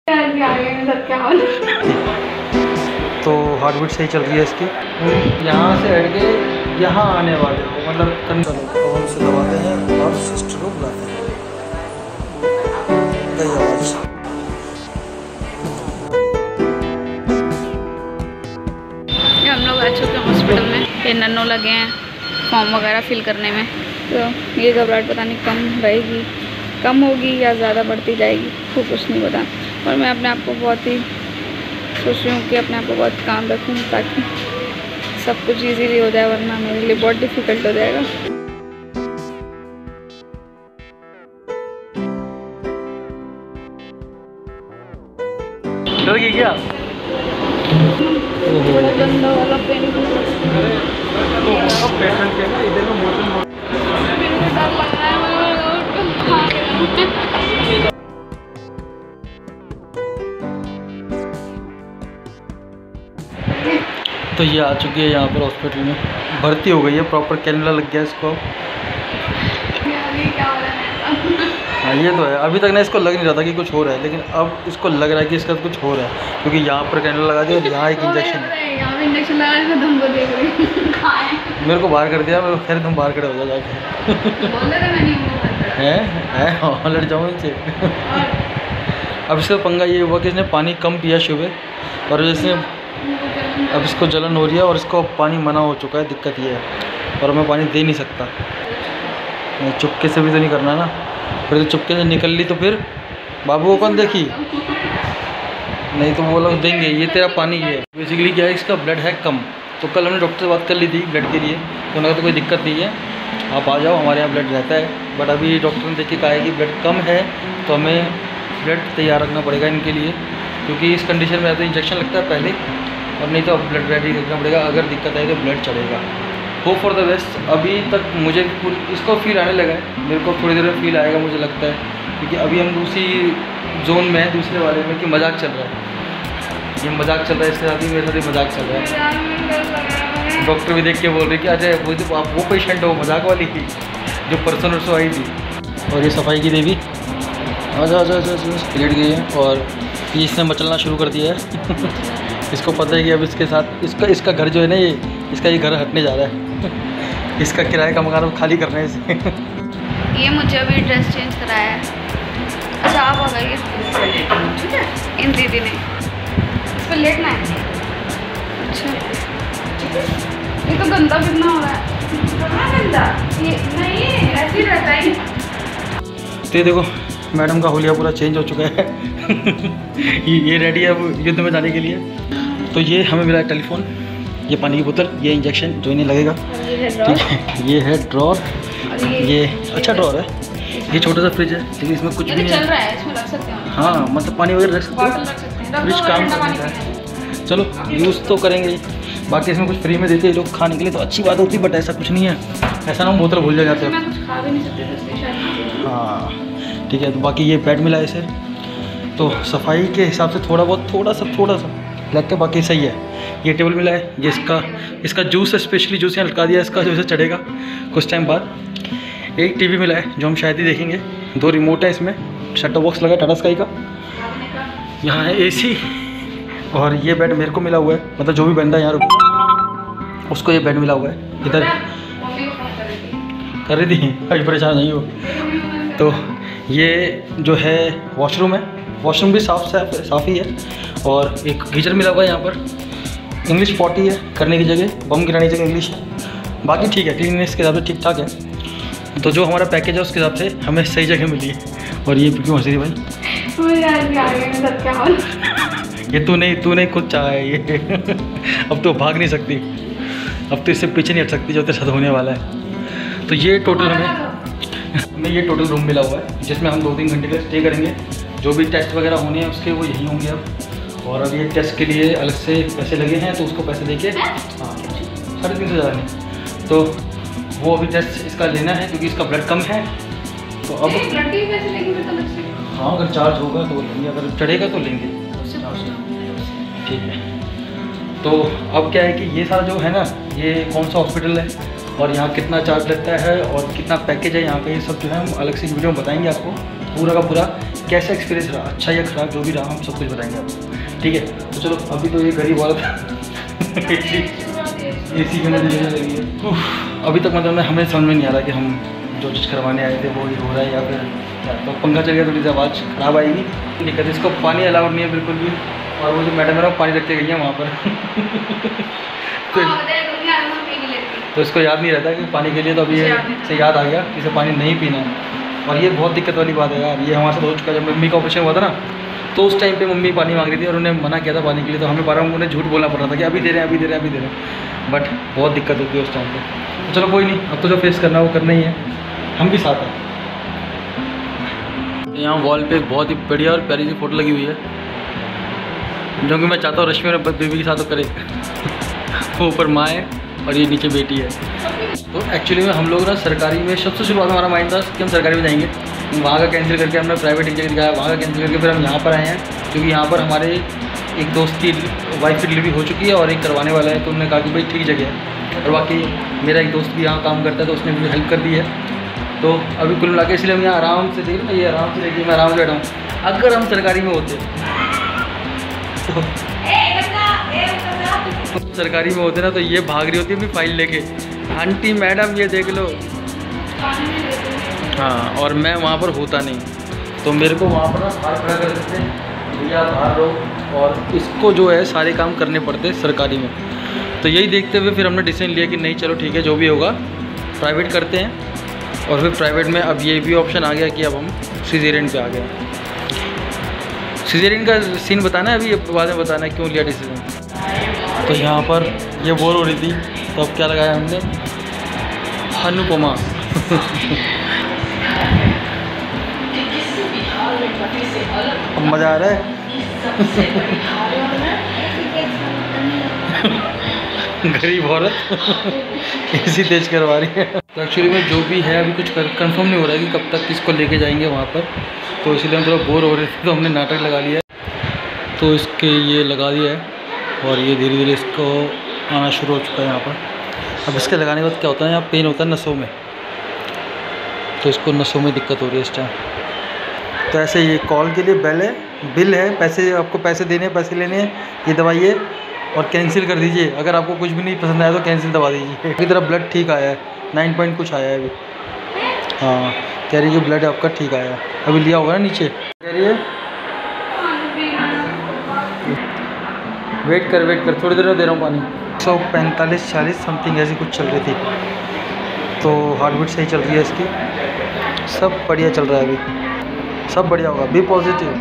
तो heart beat सही चल रही है इसकी। यहाँ से हट के यहाँ आने वाले हो, मतलब कौन से दबाते हैं और सिस्टर को बुलाते हैं। हम लोग आ चुके हैं हॉस्पिटल में। ये नन्नों लगे हैं फॉर्म वगैरह फिल करने में। तो ये घबराहट पता नहीं कम रहेगी, कम होगी या ज़्यादा बढ़ती जाएगी, वो कुछ नहीं पता। और मैं अपने आप को बहुत ही सोच रही हूँ कि अपने आप को बहुत काम रखूँ ताकि सब कुछ इजीली हो जाए, वरना मेरे लिए बहुत डिफ़िकल्ट हो जाएगा। डर गई क्या? बड़ा गंदा वाला पेन पेशेंट के ना इधर में मोशन डर लग रहा है। तो ये आ चुकी है यहाँ पर हॉस्पिटल में, भर्ती हो गई है, प्रॉपर कैनुला लग गया इसको। हाँ ये तो है, अभी तक ना इसको लग नहीं रहा था कि कुछ हो रहा है, लेकिन अब इसको लग रहा है कि इसका कुछ हो रहा है, क्योंकि यहाँ पर कैनुला लगा दिया और यहाँ एक इंजेक्शन मेरे को बाहर कर दिया। मेरे को खैर तुम बाहर खड़े हो जाओ जाके हैं लड़ जाओ इनसे। अब इसका पंगा ये हुआ कि इसने पानी कम पिया सुबह, और जैसे अब इसको जलन हो रही है और इसको पानी मना हो चुका है। दिक्कत ये है, और मैं पानी दे नहीं सकता। चुपके से भी तो नहीं करना ना, फिर तो चुपके से निकल ली तो फिर बाबू को कौन देखी, नहीं तो वो लोग देंगे ये तेरा पानी है। बेसिकली क्या है, इसका ब्लड है कम। तो कल हमने डॉक्टर से बात कर ली थी ब्लड के लिए, तो उन्होंने कहा तो कोई दिक्कत नहीं है, आप आ जाओ, हमारे यहाँ ब्लड रहता है। बट अभी डॉक्टर ने देख के कहा है कि ब्लड कम है, तो हमें ब्लड तैयार रखना पड़ेगा इनके लिए, क्योंकि इस कंडीशन में तो इंजेक्शन लगता है पहले, और नहीं तो ब्लड रेडी रखना पड़ेगा। अगर दिक्कत आए तो ब्लड चढ़ेगा। Hope for the best. अभी तक मुझे इसको फील आने लगा है, मेरे को थोड़ी देर में फील आएगा मुझे लगता है, क्योंकि अभी हम दूसरी जोन में है, दूसरे वाले में, कि मजाक चल रहा है। ये मजाक चल रहा है, इसके साथ ही मेरे साथ ही मजाक चल रहा है। डॉक्टर भी देख के बोल रहे कि अजय वो जो आप वो पेशेंट हो मजाक वाली की जो परसों नरसों आई थी। और ये सफाई की देवी अच्छा लेट गई है, और ये इसने मचलना शुरू कर दिया है। इसको पता है कि अब इसके साथ इसका घर जो है ना, ये घर हटने जा रहा है। इसका किराए का मकान खाली करना है इसे। ये मुझे अभी ड्रेस चेंज कराया है। अच्छा आप आ गए इन दीदी ने, इस पर लेटना है। अच्छा ये तो गंदा कितना हो रहा है, गंदा ये नहीं ऐसे ही रहता है। तो ये देखो मैडम का हुलिया पूरा चेंज हो चुका है। ये रेडी है अब युद्ध में जाने के लिए। तो ये हमें मिला है टेलीफोन, ये पानी की बोतल, ये इंजेक्शन जो इन्हें लगेगा, ठीक है। ये है ड्रॉर, ये अच्छा ड्रॉर है। ये छोटा सा फ्रिज है, लेकिन इसमें कुछ भी नहीं चल रहा है, इसमें रख सकते हैं। हाँ मतलब पानी वगैरह रख सकते हैं, फ्रिज काम करता है। चलो यूज़ तो करेंगे। बाकी इसमें कुछ फ्री में देते हैं लोग खाने के लिए, तो अच्छी बात होती है, बट ऐसा कुछ नहीं है। ऐसा ना हम बोतल भूल जाते हैं। हाँ ठीक है। तो बाकी ये बेड मिला है इसे, तो सफाई के हिसाब से थोड़ा सा लगता है, बाकी सही है। ये टेबल मिला है, ये इसका जूस है, स्पेशली जूस यहाँ लटका दिया, इसका जूस चढ़ेगा कुछ टाइम बाद। एक टीवी मिला है जो हम शायद ही देखेंगे, 2 रिमोट है इसमें, सेटअप बॉक्स लगा टाटा स्काई का, यहाँ है एसी, और ये बेड मेरे को मिला हुआ है, मतलब जो भी बंदा यहाँ रुका उसको ये बेड मिला हुआ है। इधर कर रही थी, अभी परेशान नहीं हो। तो ये जो है वॉशरूम है, वॉशरूम भी साफ़ ही है, और एक गीजर मिला हुआ है यहाँ पर। इंग्लिश 40 है करने की जगह, बम गिराने की जगह इंग्लिश है। बाकी ठीक है, क्लीननेस के हिसाब से ठीक ठाक है। तो जो हमारा पैकेज है उसके हिसाब से हमें सही जगह मिली है। और ये क्यों हंस रही भाई? ये तू नहीं खुद चाहा है ये। अब तो भाग नहीं सकती, अब तो इससे पीछे नहीं हट सकती जो तेरे साथ होने वाला है। तो ये टोटल हमें ये टोटल रूम मिला हुआ है, जिसमें हम 2-3 घंटे के लिए स्टे करेंगे। जो भी टेस्ट वगैरह होने हैं उसके वो यहीं होंगे अब। और अब ये टेस्ट के लिए अलग से पैसे लगे हैं, तो उसको पैसे देके हाँ 350 ज़्यादा नहीं, तो वो अभी टेस्ट इसका लेना है, क्योंकि इसका ब्लड कम है। तो अब हाँ अगर चार्ज होगा तो लेंगे, अगर चढ़ेगा तो लेंगे। ठीक है। तो अब क्या है कि ये सारा जो है ना, ये कौन सा हॉस्पिटल है और यहाँ कितना चार्ज लगता है और कितना पैकेज है यहाँ पे, ये सब जो है हम अलग से वीडियो में बताएंगे आपको। पूरा का पूरा कैसा एक्सपीरियंस रहा, अच्छा या खराब जो भी रहा, हम सब कुछ बताएंगे आपको, ठीक है। तो चलो, अभी तो ये गरीब औरत एसी के अंदर देने लगी है। अभी तक मतलब हमें समझ में नहीं आ रहा कि हम जो चीज़ करवाने आए थे वो ही हो रहा है या फिर क्या। तो पंखा चल गया, थोड़ी सी आवाज़ ख़राब आएगी, दिक्कत है। इसको पानी अलाउड नहीं है बिल्कुल भी, और वो जो मैडम है वो पानी रख के गई है वहाँ पर तो इसको याद नहीं रहता कि पानी के लिए, तो अभी ये से याद आ गया कि इसे पानी नहीं पीना है। और ये बहुत दिक्कत वाली बात है यार, ये हमारे साथ हो चुका है। जब मम्मी का ऑपरेशन हुआ था ना, तो उस टाइम पे मम्मी पानी मांग रही थी और उन्हें मना किया था पानी के लिए, तो हमें बार उन्हें झूठ बोलना पड़ रहा था कि अभी दे रहे हैं, अभी दे रहे हैं, अभी दे रहे हैं, बट बहुत दिक्कत होती है उस टाइम पे। तो चलो कोई नहीं, अब तो जो फेस करना है वो करना ही है, हम भी साथ हैं। यहाँ वॉल पे एक बहुत ही बढ़िया और प्यारी सी फोटो लगी हुई है, जो कि मैं चाहता हूँ रश्मि और बेबी के साथ तो करे वो ऊपर माँ है और ये नीचे बेटी है। तो एक्चुअली में हम लोग ना सरकारी में, सबसे शुरुआत में हमारा माइंड था कि हम सरकारी में जाएंगे, वहाँ का कैंसिल करके हमने प्राइवेट एक जगह दिखाया, वहाँ का कैंसिल करके फिर हम यहाँ पर आए हैं, क्योंकि यहाँ पर हमारे एक दोस्त की वाइफ की डिलीवरी हो चुकी है और एक करवाने वाला है। तो उन्होंने कहा कि भाई ठीक जगह है, और बाकी मेरा एक दोस्त भी यहाँ काम करता है, तो उसने मुझे हेल्प कर दी है। तो अभी कुल मिला के इसलिए हम यहाँ आराम से देखिए ना, ये आराम से देखिए, मैं आराम से बैठा हूँ। अगर हम सरकारी में होते तो सरकारी में होते ना, तो ये भाग रही होती अपनी फाइल लेके, आंटी मैडम ये देख लो। हाँ, और मैं वहाँ पर होता नहीं, तो मेरे को वहाँ पर ना बाहर खड़ा कर देते हैं, भैया बाहर रहो, और इसको जो है सारे काम करने पड़ते हैं सरकारी में। तो यही देखते हुए फिर हमने डिसीजन लिया कि नहीं चलो ठीक है, जो भी होगा प्राइवेट करते हैं। और फिर प्राइवेट में अब ये भी ऑप्शन आ गया कि अब हम सिजेरियन पे आ गए। सिजेरियन का सीन बताना है अभी, बाद में बताना है क्यों लिया डिसीजन। तो यहाँ पर ये बोर हो रही थी, तो अब क्या लगाया हमने, अनुपमा अब मज़ा आ रहा है गरीब औरत एसी तेज करवा रही है। तो एक्चुअली में जो भी है अभी कुछ कंफर्म नहीं हो रहा है कि कब तक इसको लेके जाएंगे वहाँ पर, तो इसलिए हम थोड़ा बोर हो रहे थे, तो हमने नाटक लगा लिया है। तो इसके ये लगा दिया है और ये धीरे धीरे इसको आना शुरू हो चुका है यहाँ पर। अब इसके लगाने के बाद क्या होता है, यहाँ पेन होता है नसों में, तो इसको नसों में दिक्कत हो रही है इस टाइम। तो ऐसे ये कॉल के लिए बिल है, पैसे आपको पैसे देने हैं, पैसे लेने हैं, ये दबाइए और कैंसिल कर दीजिए। अगर आपको कुछ भी नहीं पसंद आया तो कैंसिल दबा दीजिए। की तरफ ब्लड ठीक आया है, 9 पॉइंट कुछ आया है अभी। हाँ, कह रही है कि ब्लड आपका ठीक आया है, अभी लिया होगा ना नीचे, कह रही है वेट कर थोड़ी देर में दे रहा हूँ पानी। 145-40 समथिंग ऐसी कुछ चल रही थी, तो हार्ट बीट सही चल रही है इसकी, सब बढ़िया चल रहा है अभी, सब बढ़िया होगा, बी पॉजिटिव।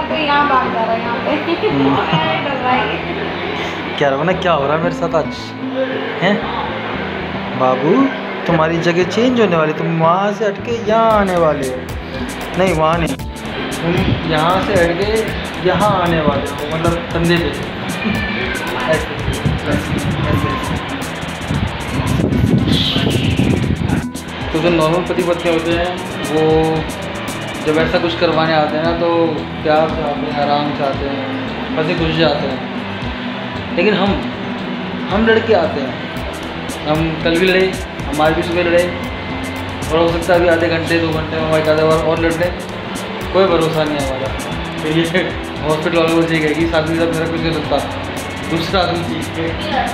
क्या रहा ना, क्या हो रहा है मेरे साथ आज हैं बाबू, तुम्हारी जगह चेंज होने वाली, तुम वहाँ से हटके यहाँ आने वाले हो, नहीं वहाँ नहीं, तुम यहाँ से हटके यहाँ आने वाले हो, मतलब कंधे पे ऐसे। तो जो नॉर्मल पति पत्नी होते हैं वो जब ऐसा कुछ करवाने आते हैं ना, तो प्यार से आते हैं, आराम से आते हैं, हंसी खुशी से आते हैं। लेकिन हम लड़के आते हैं, हम कल भी लड़े, हमारे भी सुबह लड़े, और हो सकता है अभी आधे घंटे 2 घंटे में हमारे आधे बार और लड़ लें, कोई भरोसा नहीं है हमारा। तो ये हॉस्पिटल वालों को चाहिए कि साथ में साथ मेरा कुछ नहीं लगता, दूसरा आदमी चाहिए।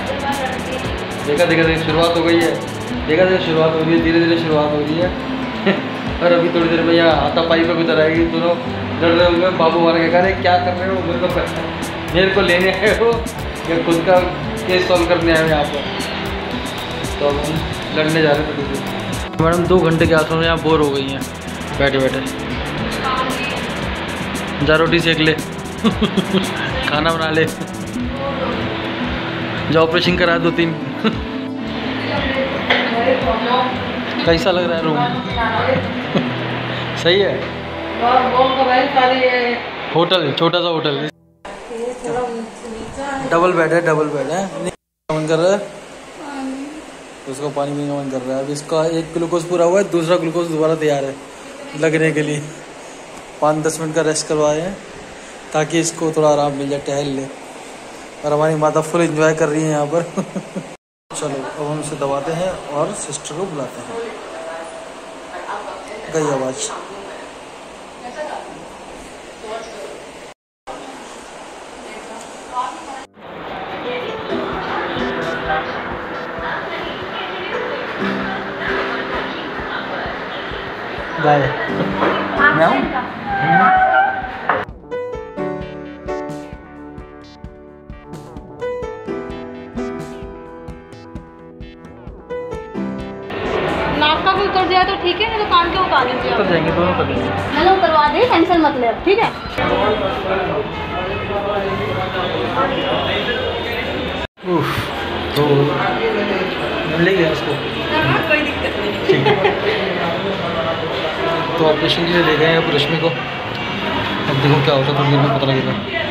देखा शुरुआत हो गई है, शुरुआत हो रही है, धीरे धीरे शुरुआत हो रही है और अभी थोड़ी देर में यहाँ हाथापाई पे गुजर आएगी, दोनों लड़ रहे होंगे। बाबू हमारा क्या कह रहे क्या कर रहे हो, मेरे को लेने आए हो या खुद का केस सॉल्व करने आए हो यहाँ पर। तो अब हम लड़ने जा रहे थे थोड़ी देर। मैडम 2 घंटे के आसपास यहाँ बोर हो गई हैं बैठे बैठे, जा रोटी सेक ले खाना बना ले, जो ऑपरेशन करा 2-3 कैसा लग रहा है रूम सही है, होटल छोटा सा होटल, डबल बेड है मन कर रहा है, उसको पानी पीने का मन कर रहा है। अभी इसका 1 ग्लूकोज पूरा हुआ है, दूसरा ग्लूकोज दोबारा तैयार है लगने के लिए। 5-10 मिनट का रेस्ट करवाए हैं ताकि इसको थोड़ा आराम मिल जाए, टहल ले। और हमारी माता फुल एंजॉय कर रही है यहाँ पर चलो अब हम उसे दबाते हैं और सिस्टर को बुलाते हैं। गई आवाज़। बाय। मैं आऊँ? नाक का भी उतर जाए तो ठीक है, नहीं तो कान के उतार दीजिए। उतर जाएंगे, दोनों कर देंगे। मैंने उतरवा दी, टेंशन मत ले अब, ठीक है। उफ, तो ले गया उसको। कोई दिक्कत नहीं। ठीक है। तो ऑपरेशन के लिए ले गए हैं अब रश्मि को। अब देखो क्या होता है, थोड़ी देर में पता लगेगा।